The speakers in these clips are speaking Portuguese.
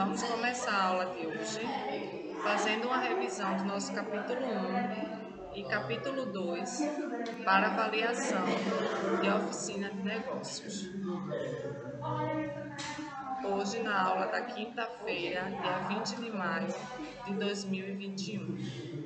Vamos começar a aula de hoje fazendo uma revisão do nosso capítulo 1 e capítulo 2 para avaliação de oficina de negócios. Hoje, na aula da quinta-feira, dia 20 de maio de 2021.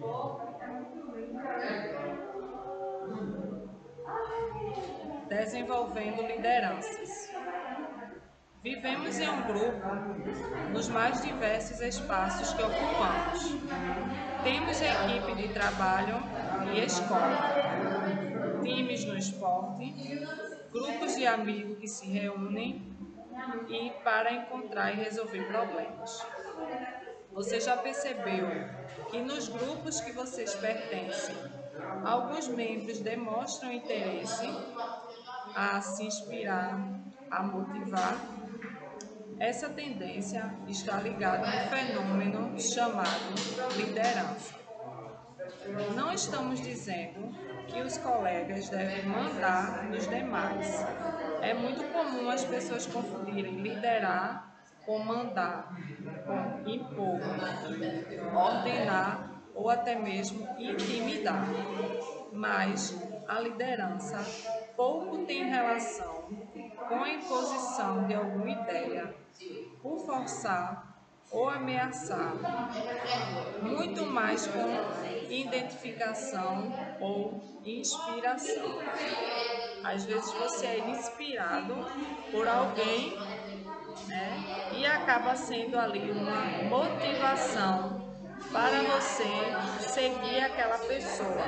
Desenvolvendo lideranças. Vivemos em um grupo nos mais diversos espaços que ocupamos. Temos equipe de trabalho e escola, times no esporte, grupos de amigos que se reúnem e para encontrar e resolver problemas. Você já percebeu que nos grupos que vocês pertencem, alguns membros demonstram interesse a se inspirar, a motivar? Essa tendência está ligada a um fenômeno chamado liderança. Não estamos dizendo que os colegas devem mandar nos demais. É muito comum as pessoas confundirem liderar com mandar, com impor, ordenar ou até mesmo intimidar. Mas a liderança pouco tem relação com a imposição de alguma ideia, por forçar ou ameaçar, muito mais com identificação ou inspiração. Às vezes você é inspirado por alguém, né, e acaba sendo ali uma motivação para você seguir aquela pessoa.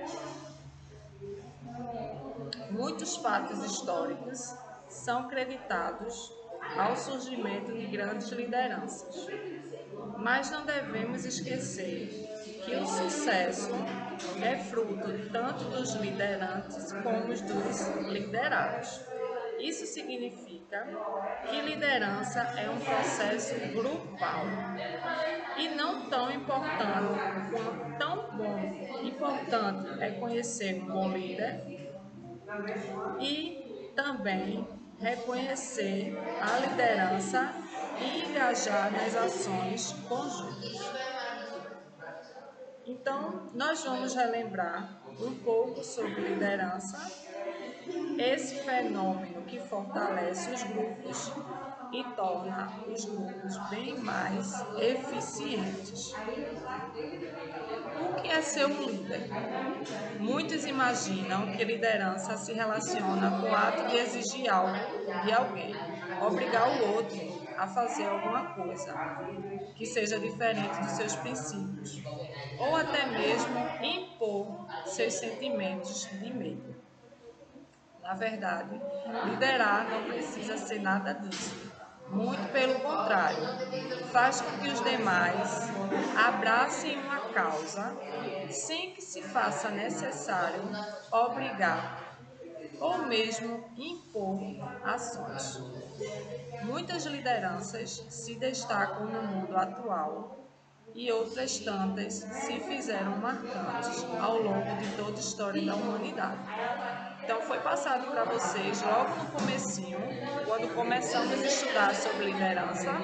Muitos fatos históricos são creditados ao surgimento de grandes lideranças. Mas não devemos esquecer que o sucesso é fruto tanto dos liderantes como dos liderados. Isso significa que liderança é um processo grupal e não tão importante quanto tão bom. Importante é conhecer um bom líder e também reconhecer a liderança e engajar nas ações conjuntas. Então, nós vamos relembrar um pouco sobre liderança, esse fenômeno que fortalece os grupos e torna os grupos bem mais eficientes. O que é ser um líder? Muitos imaginam que liderança se relaciona com o ato de exigir algo de alguém, obrigar o outro a fazer alguma coisa que seja diferente dos seus princípios, ou até mesmo impor seus sentimentos de medo. Na verdade, liderar não precisa ser nada disso. Muito pelo contrário, faz com que os demais abracem uma causa sem que se faça necessário obrigar ou mesmo impor ações. Muitas lideranças se destacam no mundo atual e outras tantas se fizeram marcantes ao longo de toda a história da humanidade. Então foi passado para vocês logo no comecinho, quando começamos a estudar sobre liderança,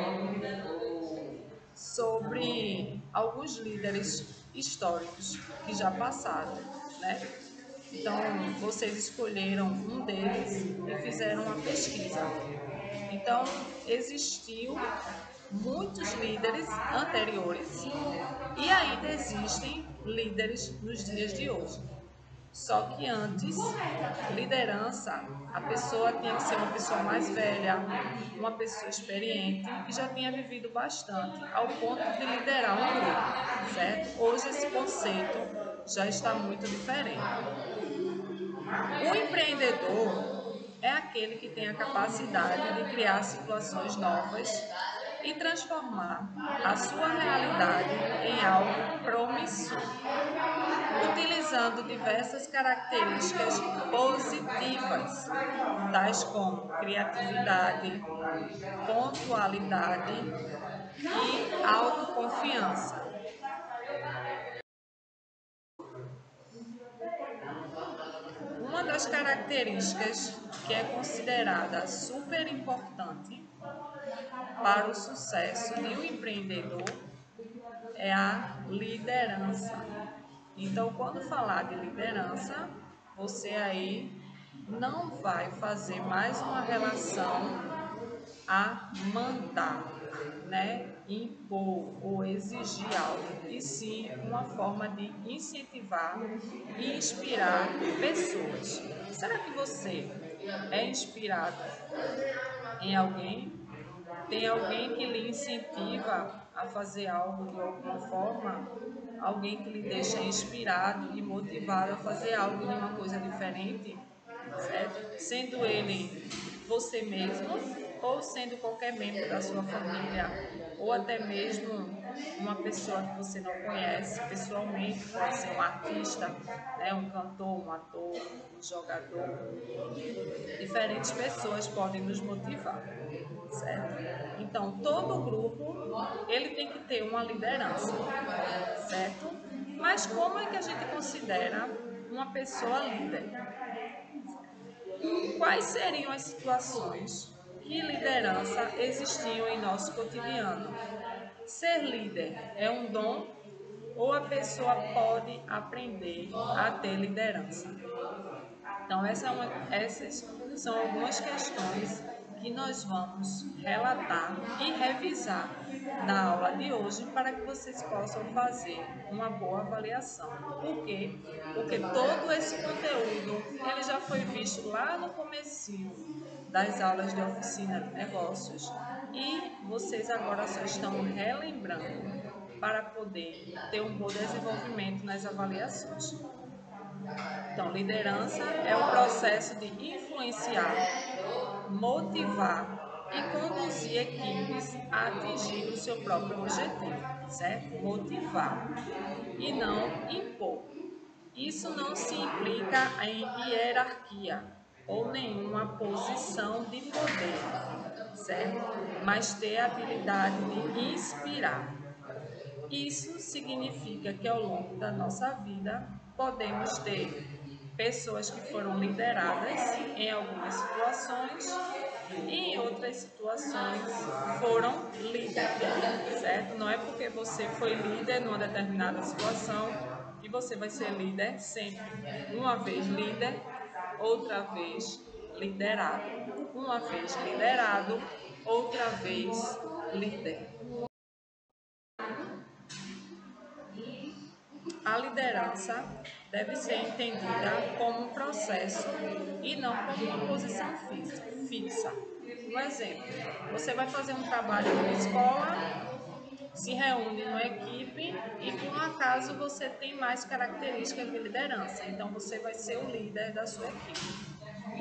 sobre alguns líderes históricos que já passaram, né? Então vocês escolheram um deles e fizeram uma pesquisa. Então existiu muitos líderes anteriores e ainda existem líderes nos dias de hoje. Só que antes, liderança, a pessoa tinha que ser uma pessoa mais velha, uma pessoa experiente, que já tinha vivido bastante, ao ponto de liderar um grupo, certo? Hoje esse conceito já está muito diferente. O empreendedor é aquele que tem a capacidade de criar situações novas e transformar a sua realidade em algo promissor, utilizando diversas características positivas, tais como criatividade, pontualidade e autoconfiança. Uma das características que é considerada super importante para o sucesso de um empreendedor é a liderança. Então, quando falar de liderança, você aí não vai fazer mais uma relação a mandar, né? Impor ou exigir algo, e sim uma forma de incentivar e inspirar pessoas. Será que você é inspirado em alguém? Tem alguém que lhe incentiva a fazer algo de alguma forma? Alguém que lhe deixa inspirado e motivado a fazer algo de uma coisa diferente? Certo? Sendo ele você mesmo ou sendo qualquer membro da sua família, ou até mesmo uma pessoa que você não conhece pessoalmente, pode ser um artista, né, um cantor, um ator, um jogador. Diferentes pessoas podem nos motivar, certo? Então, todo grupo, ele tem que ter uma liderança, certo? Mas como é que a gente considera uma pessoa líder? Quais seriam as situações que liderança existiam em nosso cotidiano? Ser líder é um dom ou a pessoa pode aprender a ter liderança? Então, essas são algumas questões que nós vamos relatar e revisar na aula de hoje para que vocês possam fazer uma boa avaliação. Por quê? Porque todo esse conteúdo ele já foi visto lá no comecinho das aulas de oficina de negócios e vocês agora só estão relembrando para poder ter um bom desenvolvimento nas avaliações. Então, liderança é o processo de influenciar, motivar e conduzir equipes a atingir o seu próprio objetivo, certo? Motivar e não impor. Isso não se implica em hierarquia ou nenhuma posição de poder, certo? Mas ter a habilidade de inspirar. Isso significa que ao longo da nossa vida podemos ter pessoas que foram lideradas em algumas situações e em outras situações foram líderes, certo? Não é porque você foi líder numa determinada situação que você vai ser líder sempre. Uma vez líder, outra vez liderado. Uma vez liderado, outra vez líder. A liderança deve ser entendida como um processo e não como uma posição fixa. Um exemplo, você vai fazer um trabalho numa escola, se reúne numa equipe e por um acaso você tem mais características de liderança, então você vai ser o líder da sua equipe.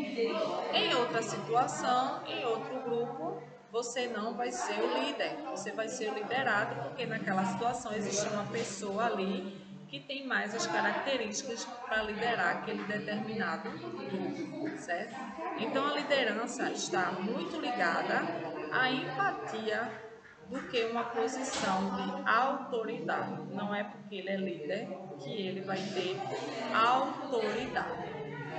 Em outra situação, em outro grupo, você não vai ser o líder, você vai ser o liderado, porque naquela situação existe uma pessoa ali que tem mais as características para liderar aquele determinado grupo, certo? Então a liderança está muito ligada à empatia do que uma posição de autoridade. Não é porque ele é líder que ele vai ter autoridade,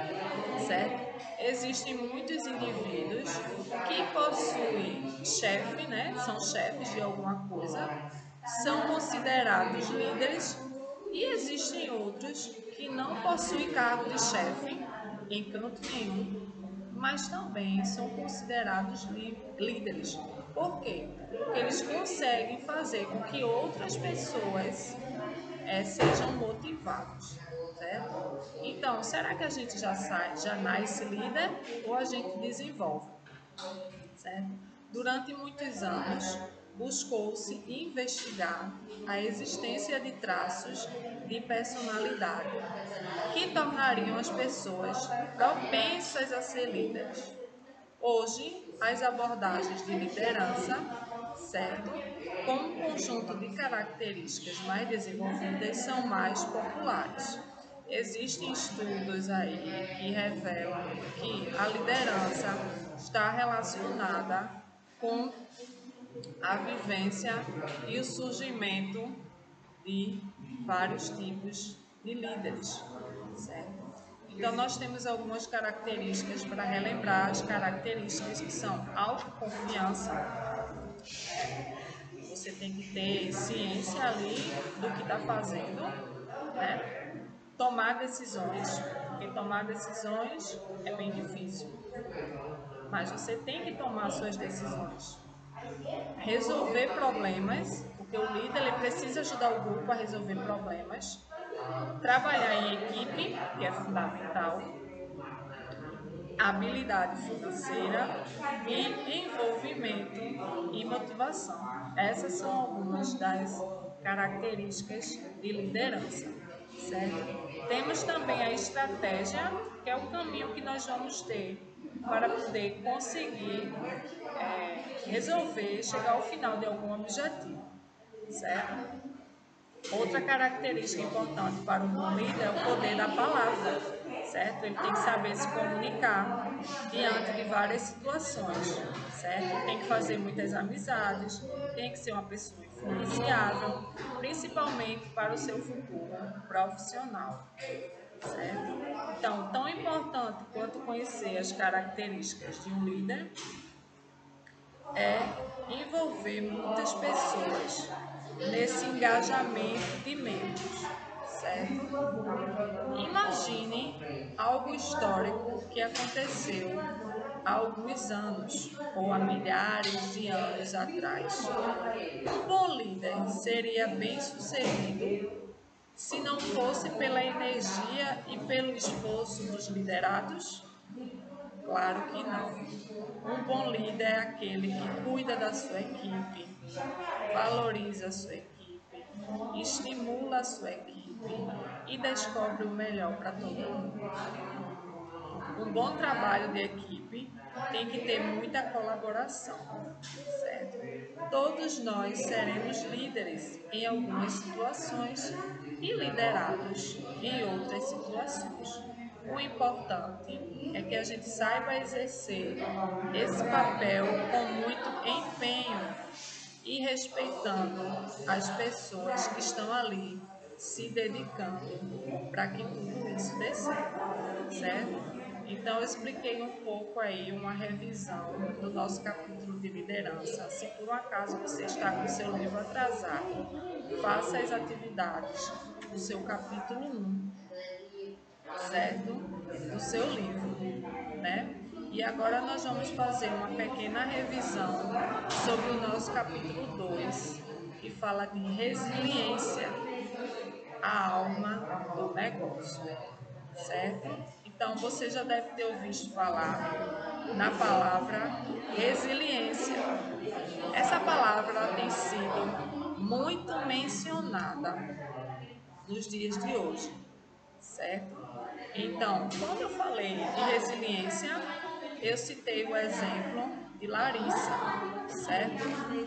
certo? Existem muitos indivíduos que possuem chefe, né? São chefes de alguma coisa, são considerados líderes e existem outros que não possuem cargo de chefe em canto nenhum, mas também são considerados líderes. Por quê? Porque eles conseguem fazer com que outras pessoas sejam motivados, certo? Então, será que a gente já nasce líder ou a gente desenvolve, certo? Durante muitos anos, buscou-se investigar a existência de traços de personalidade que tornariam as pessoas propensas a ser líderes. Hoje, as abordagens de liderança, certo, com um conjunto de características mais desenvolvidas, são mais populares. Existem estudos aí que revelam que a liderança está relacionada com a vivência e o surgimento de vários tipos de líderes, certo? Então, nós temos algumas características para relembrar, as características que são autoconfiança, Você tem que ter ciência ali do que está fazendo, né? Tomar decisões, porque tomar decisões é bem difícil, mas você tem que tomar suas decisões. Resolver problemas, porque o líder ele precisa ajudar o grupo a resolver problemas, trabalhar em equipe, que é fundamental, habilidade financeira e envolvimento e motivação. Essas são algumas das características de liderança, certo? Temos também a estratégia, que é o caminho que nós vamos ter para poder conseguir resolver, chegar ao final de algum objetivo, certo? Outra característica importante para um bom líder é o poder da palavra, certo? Ele tem que saber se comunicar diante de várias situações, certo? Tem que fazer muitas amizades, tem que ser uma pessoa influenciável, principalmente para o seu futuro profissional, certo? Então, tão importante quanto conhecer as características de um líder é envolver muitas pessoas nesse engajamento de membros, certo? Imagine algo histórico que aconteceu há alguns anos ou há milhares de anos atrás. Um bom líder seria bem-sucedido se não fosse pela energia e pelo esforço dos liderados? Claro que não. Um bom líder é aquele que cuida da sua equipe, valoriza a sua equipe, estimula a sua equipe e descobre o melhor para todo mundo. Um bom trabalho de equipe tem que ter muita colaboração, certo? Todos nós seremos líderes em algumas situações e liderados em outras situações. O importante é que a gente saiba exercer esse papel com muito empenho e respeitando as pessoas que estão ali se dedicando para que tudo isso dê certo, certo? Então, eu expliquei um pouco aí, uma revisão do nosso capítulo de liderança. Se por um acaso você está com o seu livro atrasado, faça as atividades do seu capítulo 1, certo? Do seu livro, né? E agora nós vamos fazer uma pequena revisão sobre o nosso capítulo 2, que fala de resiliência, a alma do negócio, certo? Então você já deve ter ouvido falar na palavra resiliência. Essa palavra ela tem sido muito mencionada nos dias de hoje, certo? Então, quando eu falei de resiliência, eu citei o exemplo de Larissa, certo?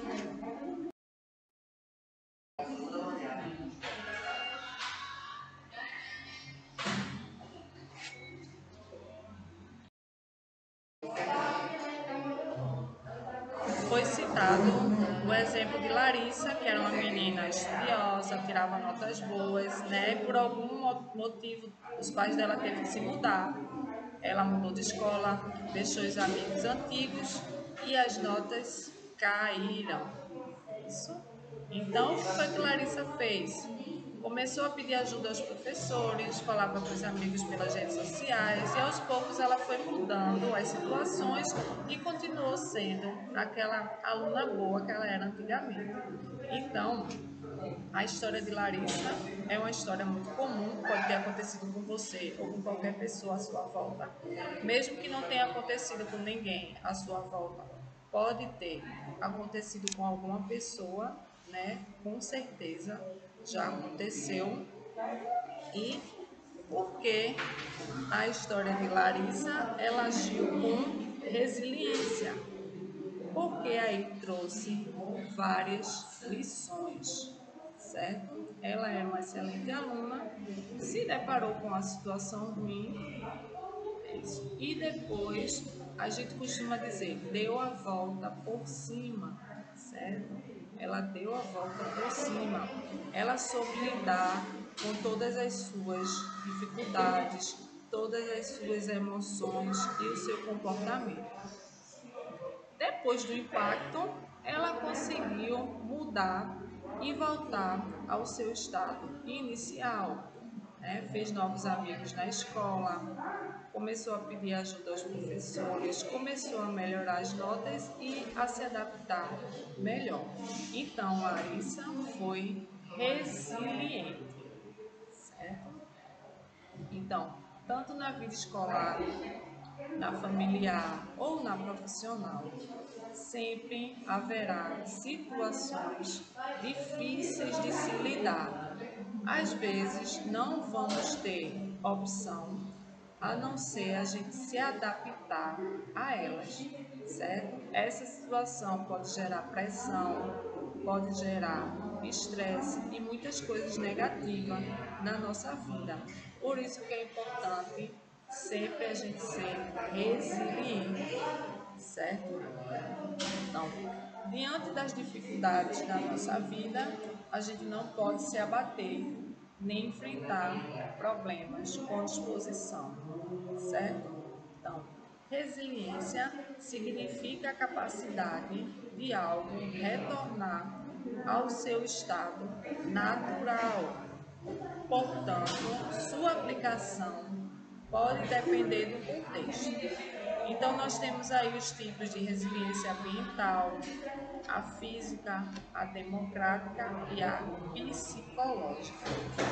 Foi citado o exemplo de Larissa, que era uma menina estudiosa, tirava notas boas, né? E por algum motivo, os pais dela teve que se mudar. Ela mudou de escola, deixou os amigos antigos e as notas caíram. Isso. Então, o que foi que Larissa fez? Começou a pedir ajuda aos professores, falava com os amigos pelas redes sociais e aos poucos ela foi mudando as situações e continuou sendo aquela aluna boa que ela era antigamente. Então, a história de Larissa é uma história muito comum, pode ter acontecido com você ou com qualquer pessoa à sua volta. Mesmo que não tenha acontecido com ninguém à sua volta, pode ter acontecido com alguma pessoa, né? Com certeza já aconteceu. E por que a história de Larissa ela agiu com resiliência? Porque aí trouxe várias lições, certo? Ela era uma excelente aluna, se deparou com uma situação ruim, e depois a gente costuma dizer, deu a volta por cima, certo? Ela deu a volta por cima. Ela soube lidar com todas as suas dificuldades, todas as suas emoções e o seu comportamento. Depois do impacto, ela conseguiu mudar e voltar ao seu estado inicial, né? Fez novos amigos na escola, começou a pedir ajuda aos professores, começou a melhorar as notas e a se adaptar melhor. Então, Larissa foi resiliente, certo? Então, tanto na vida escolar, na familiar ou na profissional, sempre haverá situações difíceis de se lidar. Às vezes não vamos ter opção a não ser a gente se adaptar a elas, certo? Essa situação pode gerar pressão, pode gerar estresse e muitas coisas negativas na nossa vida. Por isso que é importante sempre a gente ser resiliente, certo? Então, diante das dificuldades da nossa vida, a gente não pode se abater nem enfrentar problemas com disposição, certo? Então, resiliência significa a capacidade de algo retornar ao seu estado natural. Portanto, sua aplicação pode depender do contexto. Então, nós temos aí os tipos de resiliência ambiental, a física, a democrática e a psicológica.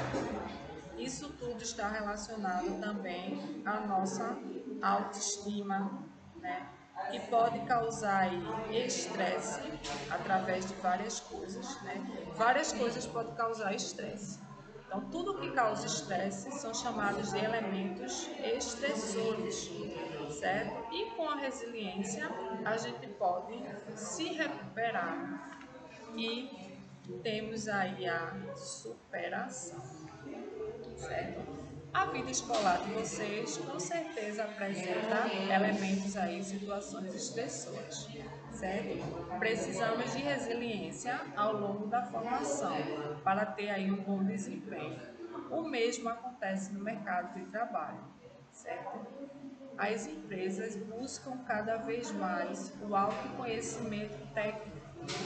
Isso tudo está relacionado também à nossa autoestima, né? Que pode causar aí estresse através de várias coisas, né? Várias coisas podem causar estresse. Então, tudo que causa estresse são chamados de elementos estressores, certo? E com a resiliência, a gente pode se recuperar e temos aí a superação, certo? A vida escolar de vocês com certeza apresenta elementos aí, situações estressoras, certo? Precisamos de resiliência ao longo da formação para ter aí um bom desempenho. O mesmo acontece no mercado de trabalho, certo? As empresas buscam cada vez mais o autoconhecimento técnico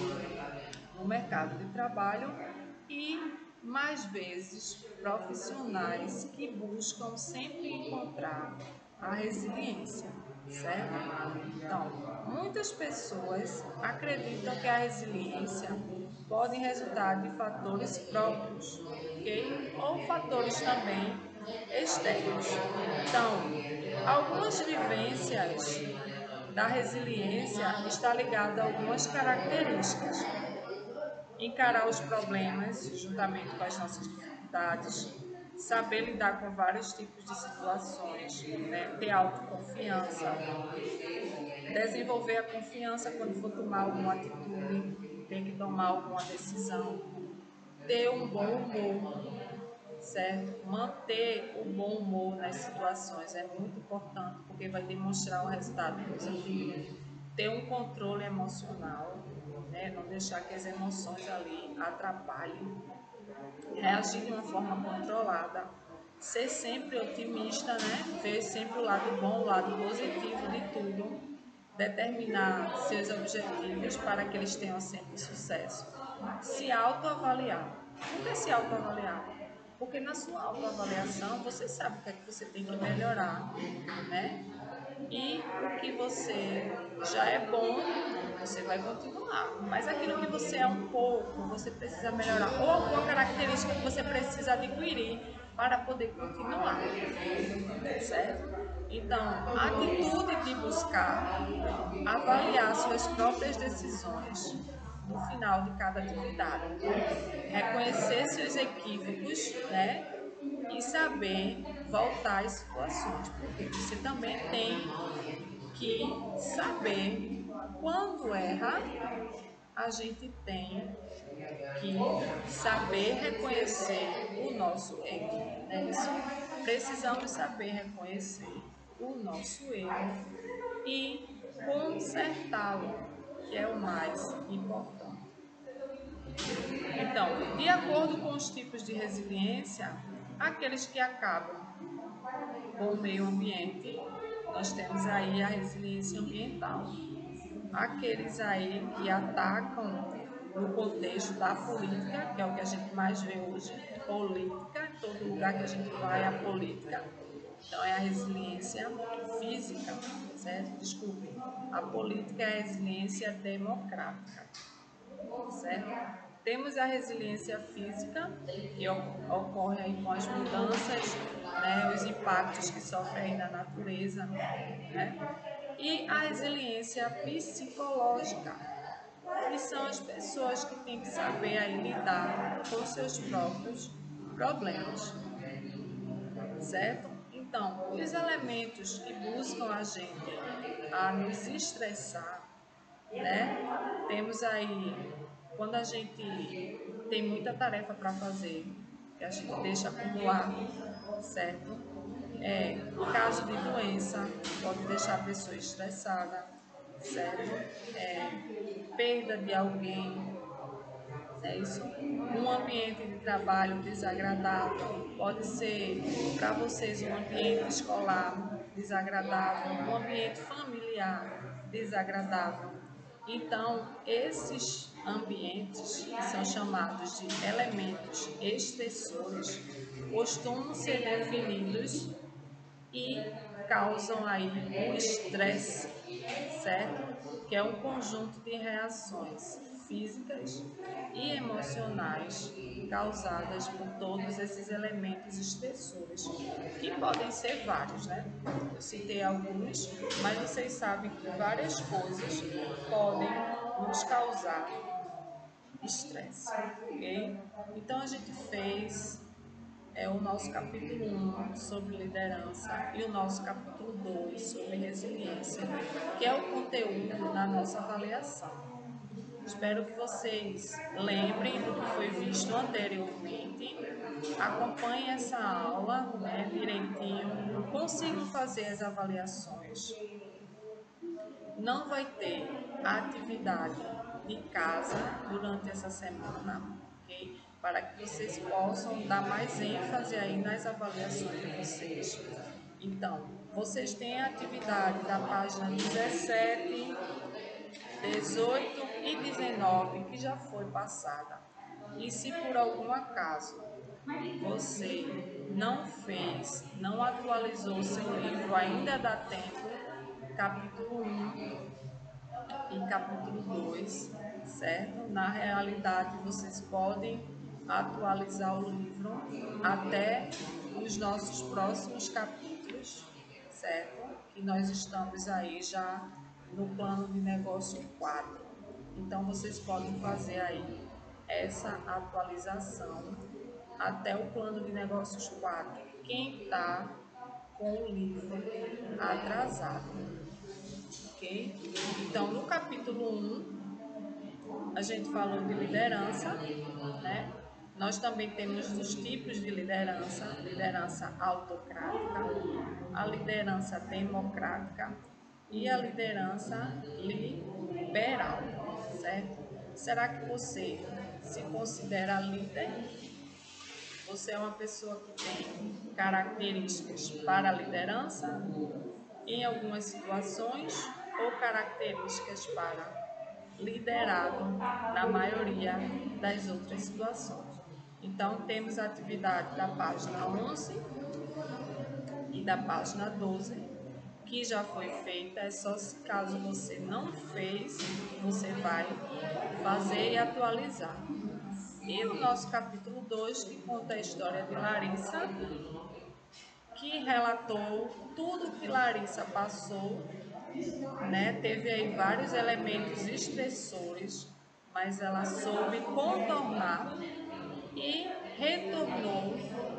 no mercado de trabalho e, mais vezes, profissionais que buscam sempre encontrar a resiliência, certo? Então, muitas pessoas acreditam que a resiliência pode resultar de fatores próprios, ok? Ou fatores também externos. Então, algumas vivências da resiliência está ligada a algumas características. Encarar os problemas juntamente com as nossas dificuldades, saber lidar com vários tipos de situações, né? Ter autoconfiança, desenvolver a confiança quando for tomar alguma atitude, ter que tomar alguma decisão, ter um bom humor, certo? Manter o bom humor nas situações é muito importante porque vai demonstrar um resultado positivo. Ter um controle emocional, né? Não deixar que as emoções ali atrapalhem. Reagir de uma forma controlada. Ser sempre otimista, né? Ver sempre o lado bom, o lado positivo de tudo. Determinar seus objetivos para que eles tenham sempre sucesso. Se autoavaliar. Por que se autoavaliar? Porque na sua autoavaliação você sabe o que é que você tem que melhorar, né? E o que você já é bom, você vai continuar. Mas aquilo que você é um pouco, você precisa melhorar. Ou alguma característica que você precisa adquirir para poder continuar, certo? Então, a atitude de buscar avaliar suas próprias decisões no final de cada atividade, reconhecer seus equívocos, né? E saber voltar às situações, porque você também tem que saber quando erra, a gente tem que saber reconhecer o nosso erro, né? Isso, precisamos saber reconhecer o nosso erro e consertá-lo, que é o mais importante. Então, de acordo com os tipos de resiliência, aqueles que acabam com o meio ambiente, nós temos aí a resiliência ambiental. aqueles aí que atacam no contexto da política, que é o que a gente mais vê hoje, política, em todo lugar que a gente vai, a política. Então, é a resiliência física, certo? Desculpe, a política é a resiliência democrática, certo? Temos a resiliência física, que ocorre aí com as mudanças, né, os impactos que sofrem aí na natureza, né? E a resiliência psicológica, que são as pessoas que têm que saber aí lidar com seus próprios problemas, certo? Então, os elementos que buscam a gente a nos estressar, né? Temos aí, quando a gente tem muita tarefa para fazer, que a gente deixa acumular, certo? Caso de doença, pode deixar a pessoa estressada, certo? Perda de alguém, é isso. Um ambiente de trabalho desagradável, pode ser para vocês um ambiente escolar desagradável, um ambiente familiar desagradável. Então, esses ambientes, que são chamados de elementos estressores, costumam ser definidos e causam aí o estresse, certo? Que é um conjunto de reações físicas e emocionais causadas por todos esses elementos estressores, que podem ser vários, né? Eu citei alguns, mas vocês sabem que várias coisas podem nos causar estresse, ok? Então a gente fez o nosso capítulo 1 sobre liderança e o nosso capítulo 2 sobre resiliência, que é o conteúdo da nossa avaliação. Espero que vocês lembrem do que foi visto anteriormente, acompanhem essa aula, né, direitinho, consigam fazer as avaliações. Não vai ter atividade de casa durante essa semana, ok? Para que vocês possam dar mais ênfase aí nas avaliações de vocês. Então, vocês têm a atividade da página 17, 18 e 19 que já foi passada. E se por algum acaso você não fez, não atualizou o seu livro, ainda dá tempo, capítulo 1 e capítulo 2, certo? Na realidade, vocês podem atualizar o livro até os nossos próximos capítulos, certo? Que nós estamos aí já no plano de negócio 4. Então, vocês podem fazer aí essa atualização até o plano de negócios 4. Quem está com o livro atrasado, ok? Então, no capítulo 1, a gente falou de liderança, né? Nós também temos os tipos de liderança: liderança autocrática, a liderança democrática e a liderança liberal, certo? Será que você se considera líder? Você é uma pessoa que tem características para a liderança em algumas situações ou características para liderado na maioria das outras situações. Então, temos a atividade da página 11 e da página 12, que já foi feita. É só se caso você não fez, você vai fazer e atualizar. E o nosso capítulo 2, que conta a história de Larissa, que relatou tudo que Larissa passou, né? Teve aí vários elementos estressores, mas ela soube contornar e retornou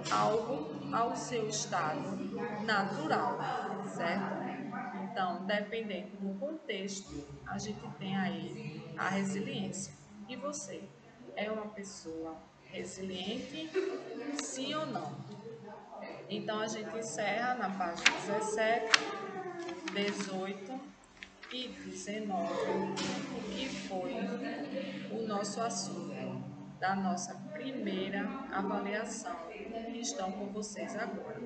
ao seu estado natural, certo? Então, dependendo do contexto, a gente tem aí a resiliência. E você é uma pessoa resiliente, sim ou não? Então, a gente encerra na página 17, 18 e 19, que foi o nosso assunto da nossa primeira avaliação, que estão com vocês agora,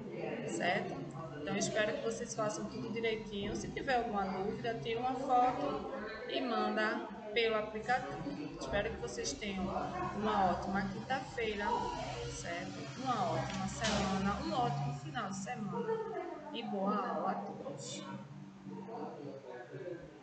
certo? Então, espero que vocês façam tudo direitinho. Se tiver alguma dúvida, tire uma foto e manda pelo aplicativo. Espero que vocês tenham uma ótima quinta-feira, certo? Uma ótima semana, um ótimo final de semana e boa aula a todos.